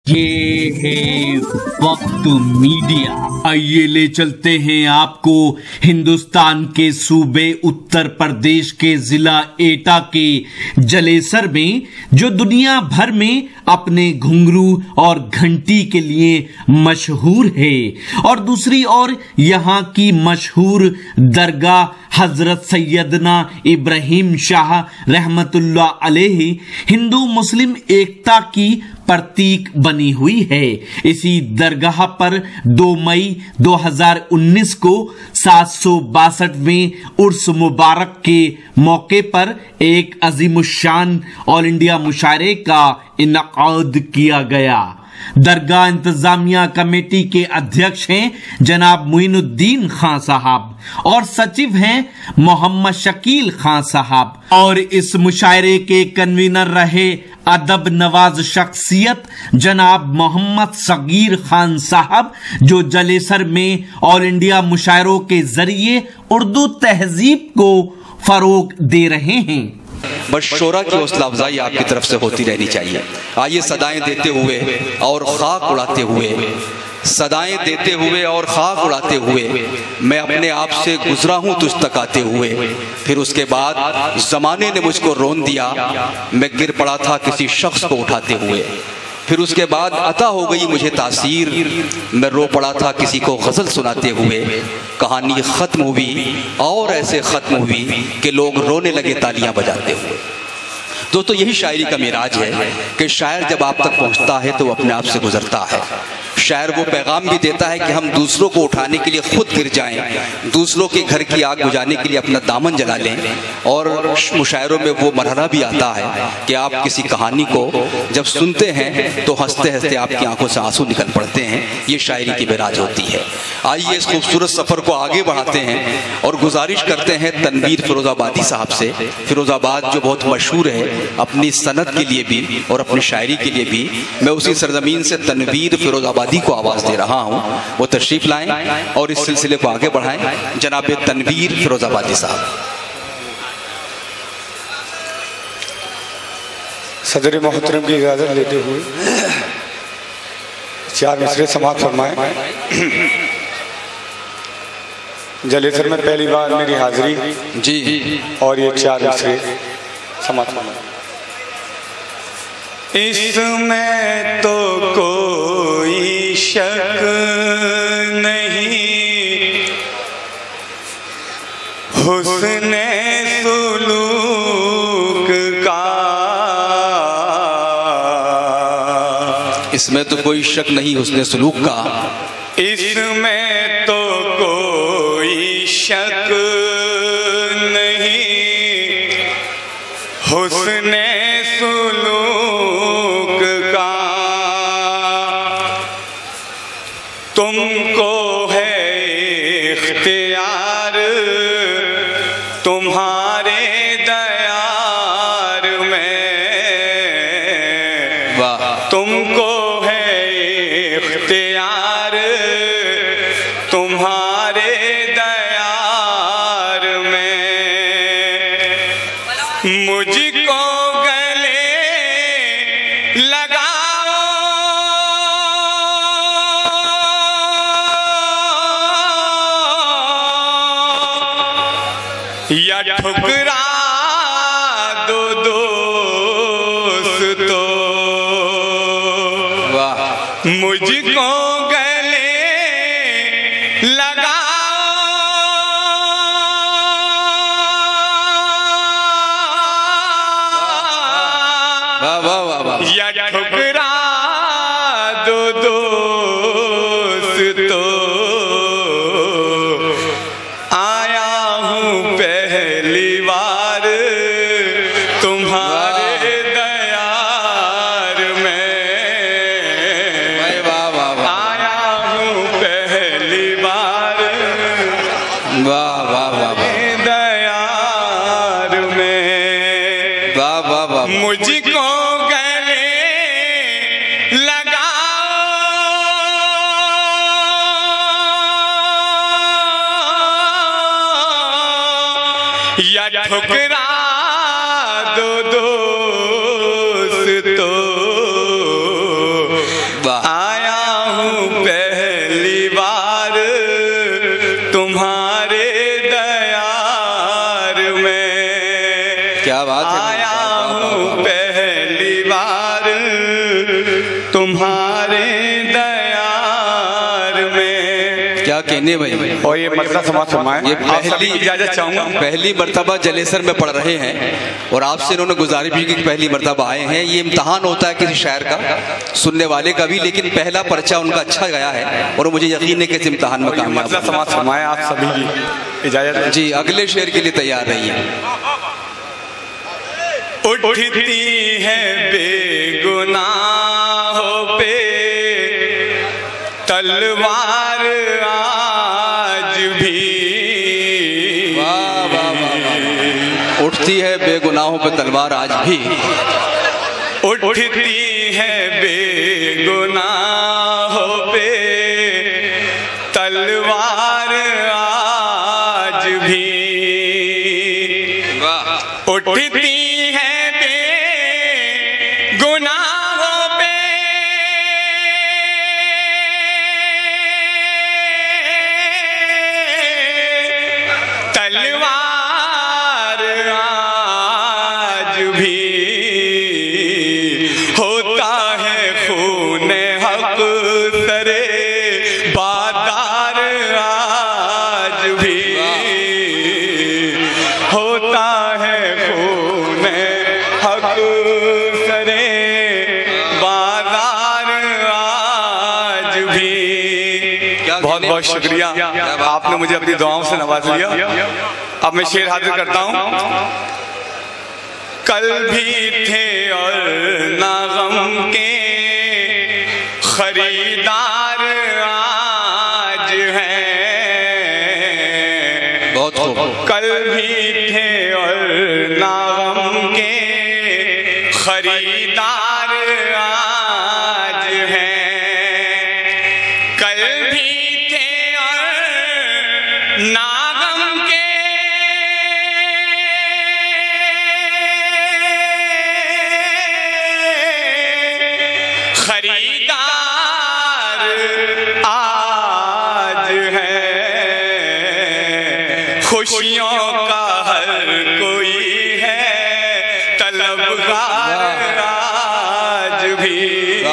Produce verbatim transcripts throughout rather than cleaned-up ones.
یہ ہے وقت میڈیا۔ آئیے لے چلتے ہیں آپ کو ہندوستان کے صوبے اتر پردیش کے ضلع ایٹا کے جلیسر میں، جو دنیا بھر میں اپنے گھنگرو اور گھنٹی کے لیے مشہور ہے، اور دوسری اور یہاں کی مشہور درگاہ حضرت سیدنا ابراہیم شاہ رحمت اللہ علیہ ہندو مسلم ایکتا کی پرتیک بنی ہوئی ہے۔ اسی درگاہ پر دو مئی دو ہزار انیس کو سات سو باسٹھویں عرس مبارک کے موقع پر ایک عظیم الشان آل انڈیا مشاعرے کا انعقاد کیا گیا۔ درگاہ انتظامیہ کمیٹی کے ادھیکش ہیں جناب معین الدین خان صاحب اور سچیو ہیں محمد شکیل خان صاحب، اور اس مشاعرے کے کنوینر رہے ادب نواز شخصیت جناب محمد صغیر خان صاحب، جو جلیسر میں آل انڈیا مشاعروں کے ذریعے اردو تہذیب کو فروغ دے رہے ہیں۔ بس شعرا کی حوصلہ افزائی آپ کی طرف سے ہوتی رہنی چاہیے۔ آئیے صدائیں دیتے ہوئے اور خاک اڑاتے ہوئے صدائیں دیتے ہوئے اور خاک اڑاتے ہوئے میں اپنے آپ سے گزرا ہوں تجھ تک آتے ہوئے، پھر اس کے بعد زمانے نے مجھ کو رون دیا، میں گر پڑا تھا کسی شخص کو اٹھاتے ہوئے، پھر اس کے بعد عطا ہو گئی مجھے تاثیر، میں رو پڑا تھا کسی کو غزل سناتے ہوئے، کہانی ختم ہوئی اور ایسے ختم ہوئی کہ لوگ رونے لگے تالیاں بجاتے ہوئے۔ دوستو یہی شاعری کا معراج ہے کہ شاعر جب آپ تک پہنچتا ہے تو وہ اپنے آپ سے گزرتا ہے۔ شاعر وہ پیغام بھی دیتا ہے کہ ہم دوسروں کو اٹھانے کے لیے خود گر جائیں، دوسروں کے گھر کی آگ بجھانے کے لیے اپنا دامن جلا لیں، اور مشاعروں میں وہ مرحلہ بھی آتا ہے کہ آپ کسی کہانی کو جب سنتے ہیں تو ہنستے ہنستے آپ کی آنکھوں سے آنسو نکل پڑتے ہیں۔ یہ شاعری کی معراج ہوتی ہے۔ آئیے اس خوبصورت سفر کو آگے بڑھاتے ہیں اور گزارش کرتے ہیں تنویر فیروز آبادی صاحب سے۔ فیروز آباد جو بہت مشہور ہے اپنی صنعت کے لیے بھی اور اپنی شاعری کے لیے بھی، میں اسی سرزمین سے تنویر فیروز آبادی کو آواز دے رہا ہوں، وہ تشریف لائیں اور اس سلسلے کو آگے بڑھائیں۔ جناب تنویر فیروز آبادی صاحب۔ صدر محترم کی اجازت لیتے ہوئے چار مصرے سماعت فرمائیں۔ جلیسر میں پہلی بار میری حاضری جی اور یہ چار مصرے سماعت فرمائیں۔ اس میں تو کوئی شک نہیں، حسن سلوک کا، اس میں تو کوئی شک نہیں حسن سلوک کا، اس میں تو کوئی شک نہیں، حسن سلوک کا، تم کو ہے اختیار تمہارے دیار میں، تم کو ہے اختیار تمہارے دیار میں، مجھ کو گلے لگاؤ یا ٹھکرا دو دوستو، مجھ کو گلے لگاؤ یا ٹھکرا دو دوستو، آیا ہوں پہلی بار تمہارے دیار میں، آیا ہوں پہلی بار دیار میں، مجھ کو گلے لگاؤ یا ٹھکرا دو دوستو، آیا ہوں پہلی بار تمہارے دیار میں، کیا بات ہے، آیا ہوں پہلی بار تمہارے دیار میں. کیا کہنے بھائی، اور یہ مسئلہ سماعت فرمائیں. یہ آپ سبھی پہلی کی اجازت چاہوں گا. پہلی مرتبہ جلیسر میں پڑھ رہے ہیں اور آپ سے انہوں نے گزارش بھی کی کہ پہلی مرتبہ آئے ہیں. یہ امتحان ہوتا ہے کسی شاعر کا، سننے والے کا بھی، لیکن پہلا پرچہ ان کا اچھا گیا ہے اور مجھے یقین ہے کہ اس امتحان میں کامیاب مسئلہ سماعت فرمائیں. آپ سبھی کی اجازت. جی اگلے شعر کے لیے تیار رہیے. اٹھتی ہے بے گناہوں پہ تلوار آج بھی، اٹھتی ہے بے گناہوں پہ تلوار آج بھی، اٹھتی ہے بے گناہوں پہ تلوار آج بھی، اٹھتی ہے بے گناہوں پہ تلوار آج بھی، ہوتا ہے خون حق سرے بادار آج بھی، ہوتا ہے خون حق سرے بازار آج بھی. بہت بہت شکریہ، آپ نے مجھے اپنی دعاؤں سے نواز لیا. اب میں شعر حاضر کرتا ہوں. کل بھی تھے اور نہ غم کے خریدار آج ہیں، بہت خوب. کل بھی تھے اور نہ غم کے خریدار آج ہیں، کل بھی تھے اور نہ غم کے خریدار آج ہے، خوشیوں کا ہر کوئی ہے طلبگار آج بھی،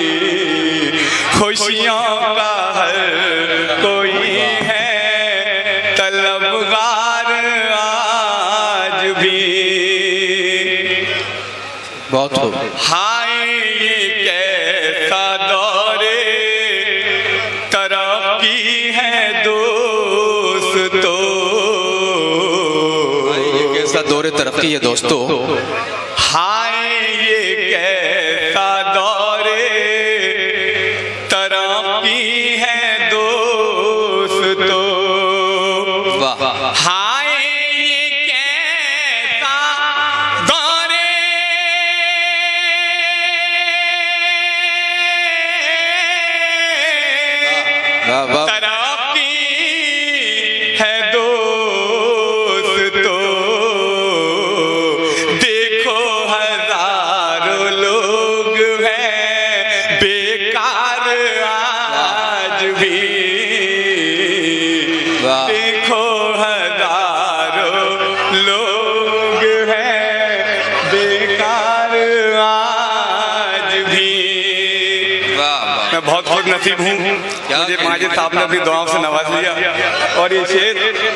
خوشیوں کا ہر کوئی ہے طلبگار آج بھی. بہت خوب. ہائے یہ کیسا دور ترقی ہے دوستو، یہ کیسا دور ترقی ہے دوستو، ہائے یہ کیسا دور ترقی ہے دوستو، ہائے یہ کیسا دور ترقی ہے دوستو، دیکھو ہزاروں لوگ ہیں بیکار آج بھی، دیکھو ہزاروں لوگ ہیں بیکار آج بھی. میں بہت خوش نصیب ہوں، مجھے ماجد صاحب نے اپنی دعاؤں سے نواز لیا. اور یہ شعر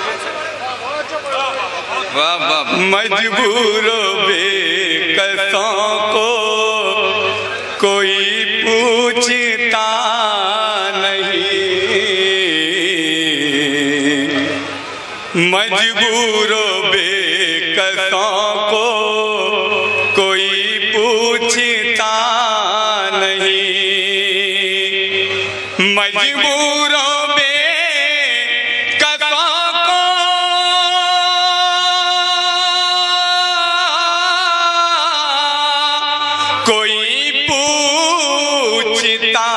مجبور و بے کسوں کو کوئی پوچھتا نہیں، مجبور و بے کسوں کو کوئی پوچھتا نہیں، مجبور و بے کسوں کو کوئی پوچھتا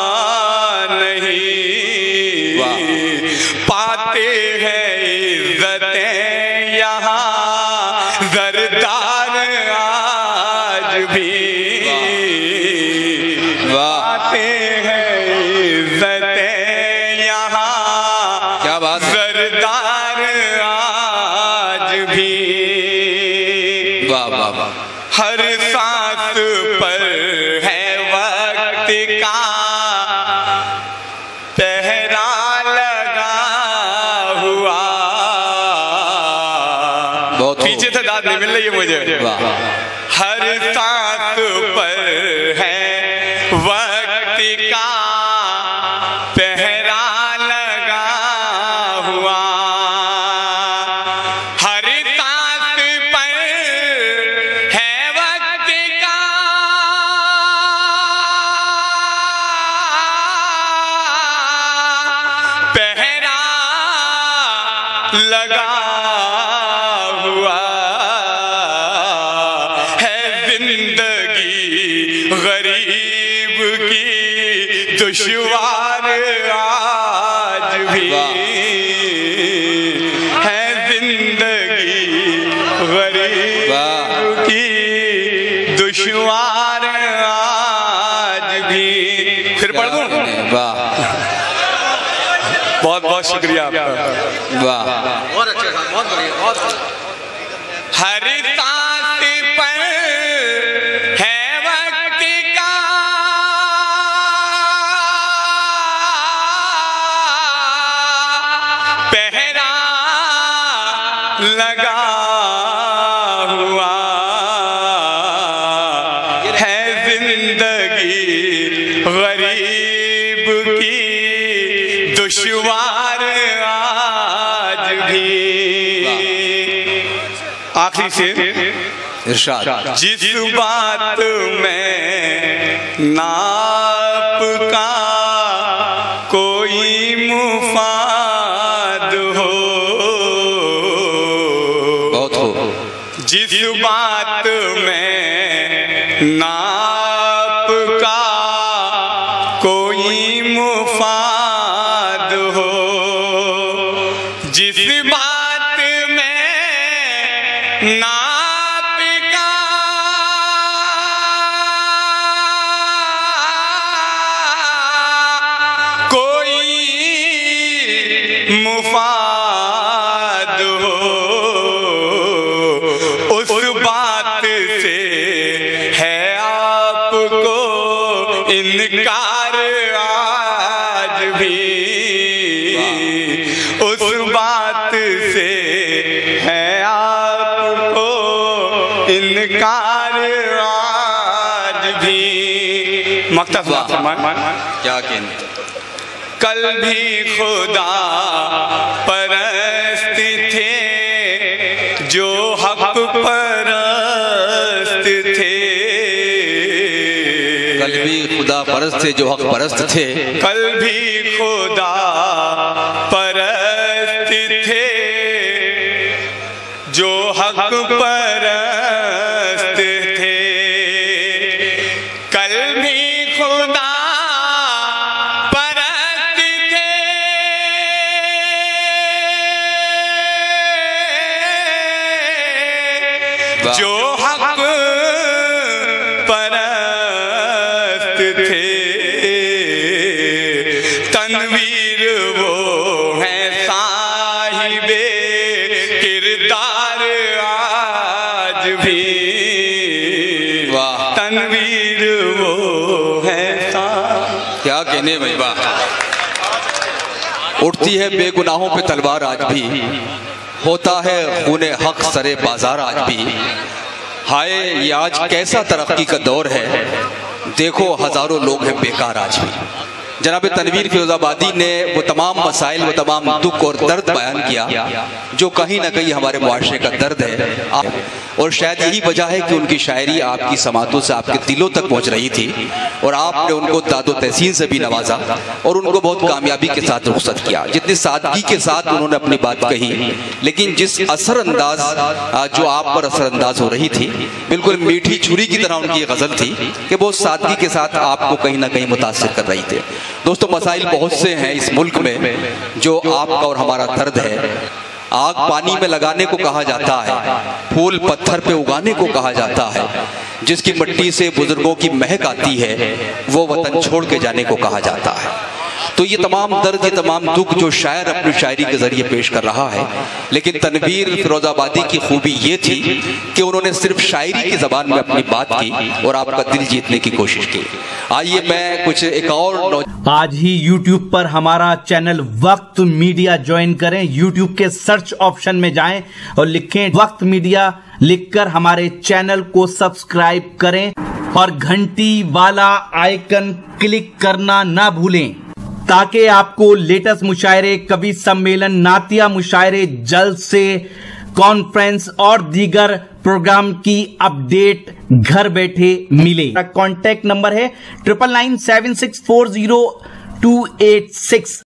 نہیں، پاتے ہیں عزتیں یہاں زردار آج بھی، پاتے ہیں عزتیں یہاں، کیا بات ہے، سردار آج بھی واہ واہ واہ، ہر سانس پر ہے وقت کا پہرا لگا ہوا. بہت پیچھے سے داد نہیں مل رہی ہے مجھے. ہر سانس پر ہے وقت کا پہرا لگا ہوا، ہر سانس پر ہے وقت کا پہرا لگا ہوا ہے. زندگی غریب کی دشوار آج بھی ہے، زندگی غریب کی دشوار آج بھی. پھر پڑھ دوں؟ واہ بہت بہت شکریہ آپ کا. واہ، ہر سانس پر ہے وقت کا پہرا لگا ہوا ہے، زندگی غریب کی دشوار آج بھی. آخری سے ارشاد. جس بات میں ناپ کا کوئی مفاد ہو، بہت ہو، جس بات میں ناپ کا کوئی مفاد ہو، جس بات میں ناپ کا کوئی مفاد ہو، اس بات سے ہے آپ کو انکار آج بھی، اس بات سے ہے آپ کو انکار آج بھی. مختصر کیا کہنے. کل بھی خدا پرست تھے جو حق پرست تھے، کل بھی خدا پرست تھے جو حق پرست تھے، کل بھی خدا پرست تھے جو حق پرست تھے، کل بھی خدا جو حق پرست تھے. تنویر وہ ہے صاحب کردار آج بھی، تنویر وہ ہے صاحب. کیا کہنے بھائی. واہ. اٹھتی ہے بے گناہوں پہ تلوار آج بھی، ہوتا ہے خون حق سرے بازار آج بھی. ہائے یہ آج کیسا ترقی کا دور ہے، دیکھو ہزاروں لوگ ہیں بیکار آج بھی. جناب تنویر فیروز آبادی نے وہ تمام مسائل، وہ تمام دکھ اور درد بیان کیا جو کہیں نہ کہیں ہمارے معاشرے کا درد ہے، اور شاید یہی وجہ ہے کہ ان کی شاعری آپ کی سماعتوں سے آپ کے دلوں تک پہنچ رہی تھی، اور آپ نے ان کو داد و تحسین سے بھی نوازا اور ان کو بہت کامیابی کے ساتھ رخصت کیا. جتنی سادگی کے ساتھ انہوں نے اپنی بات کہی، لیکن جس اثر انداز جو آپ پر اثر انداز ہو رہی تھی، بالکل میٹھی چھری کی طرح ان کی غزل تھی کہ بہت سادگی کے ساتھ آپ کو کہیں نہ کہیں متاثر کر رہی تھی. دوستو مسائل بہت سے ہیں اس ملک میں جو آپ کا اور ہمارا درد ہے، آگ پانی میں لگانے کو کہا جاتا ہے، پھول پتھر پہ اگانے کو کہا جاتا ہے، جس کی مٹی سے بزرگوں کی مہک آتی ہے وہ وطن چھوڑ کے جانے کو کہا جاتا ہے۔ تو یہ تمام درد، یہ تمام دکھ جو شاعر اپنی شاعری کے ذریعے پیش کر رہا ہے، لیکن تنویر فیروز آبادی کی خوبی یہ تھی کہ انہوں نے صرف شاعری کی زبان میں اپنی بات کی اور آپ کا دل جیتنے کی کوشش کی۔ آئیے میں کچھ ایک اور آج ہی یوٹیوب پر ہمارا چینل وقت میڈیا جوائن کریں، یوٹیوب کے سرچ آپشن میں جائیں اور لکھیں وقت میڈیا، لکھ کر ہمارے چینل کو سبسکرائب کریں اور گھنٹی والا آئیکن کلک کرنا نہ بھولیں تاکہ آپ کو لیٹسٹ مشاعرے، کبھی سمیلن، نعتیہ مشاعرے، جلسے، کانفرنس اور دیگر پروگرام کی اپڈیٹ گھر بیٹھے ملے۔ کانٹیکٹ نمبر ہے triple nine seven six four zero two eight six.